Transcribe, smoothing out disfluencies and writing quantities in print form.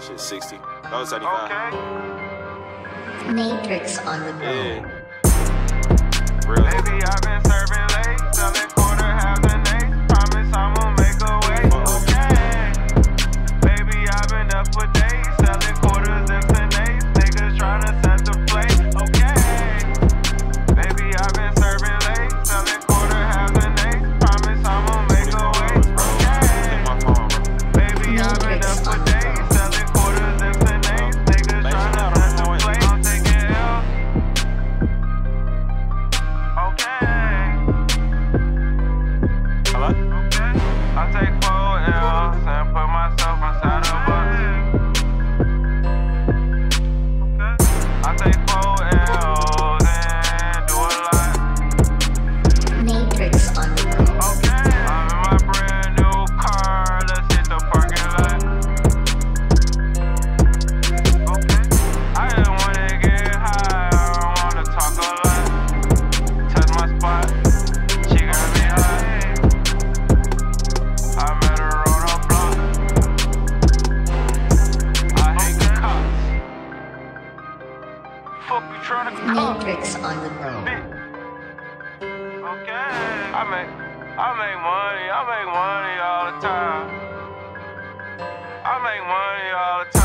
Shit, 60. That was 75. Okay. Matrix on the go. Yeah. Real. Baby, I've been serving late, selling quarter, halves and eights. Promise I'ma make a way. Okay. Baby, I've been up for days, selling quarters and eights. Niggas tryna set the plate. Okay. Baby, I've been serving late, selling quarter, halves and eights. Promise I'ma make a way. Okay. Baby, I've been up for days, selling quarters and eights. Niggas tryna set the plate. I'm taking L. Okay. Hello? Okay. I take 4 L's and put myself inside a box. Okay. I take 4 L's and do a lot. Matrix on the go. Okay. I'm in my brand new car. Let's hit the parking lot. Okay. I just wanna get high. I don't wanna talk a lot. Touch my spot. She got me high. I met her on a block. I hate the cops. Fuck you tryna cop. Matrix on the go. Okay. I make money all the time. I make money all the time.